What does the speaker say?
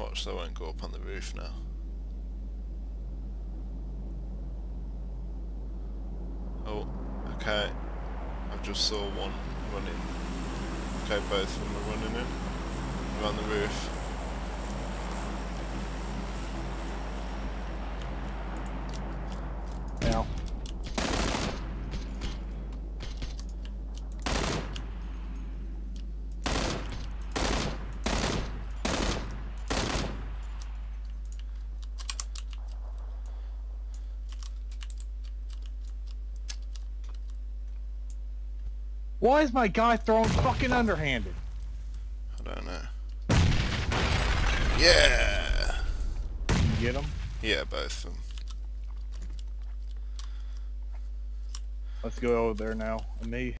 watch, so I won't go up on the roof now. Oh, okay. I just saw one running. Okay, both of them are running in. They're on the roof. Now. Why is my guy throwing fucking underhanded? I don't know. Yeah! Can you get him? Yeah, both of them. Let's go over there now. And me.